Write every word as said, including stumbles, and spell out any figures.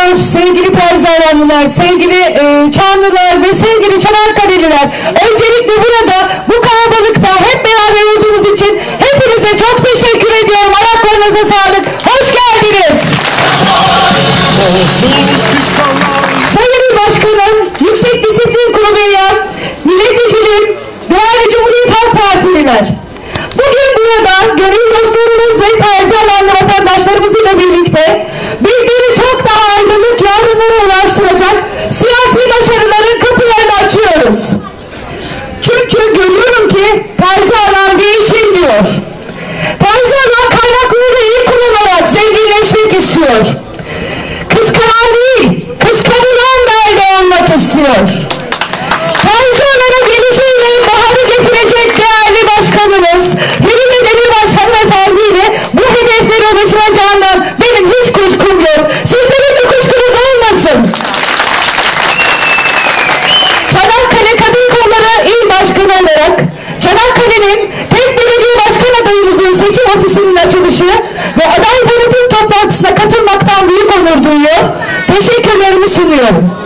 merhabalar sevgili Terzihane'liler, sevgili e, Çamlılar ve sevgili Çanakkale'liler. Öncelikle burada bu kalabalıkta hep beraber olduğumuz için hepinize çok teşekkür ediyorum. Ayaklarınıza sağlık. Hoş geldiniz. Sayın İl Başkanım, Yüksek Disiplin Kurulu üyem, milletvekilim, değerli Cumhuriyet Halk Partililer. Bugün burada gönül dostlarımız ve Terzihane'li vatandaşlarımızla birlikte bizleri çok daha aydınlık yarınlara ulaştıracak siyasi başarıların kapılarını açıyoruz. Çünkü görüyorum ki Terzihane'm değişim diyor. Terzihane'm kaynaklarını iyi kullanarak zenginleşmek istiyor. Kıskanan değil, kıskanılan da elde olmak istiyor. Terzihane'me gelişiyle baharı getirecek değerli başkanımız Feride Demirbaş hanımefendi ile bu hedeflere ulaşılacağından benim hiç kuşkum yok. Sizlerin de kuşkunuz olmasın. Çanakkale Kadın Kolları İl Başkanı olarak Çanakkale'nin tek belediye başkan adayımızın seçim ofisinin açılışı ve aday tanıtım toplantısına katılmaktan büyük onur duyuyor. Teşekkürlerimi sunuyorum.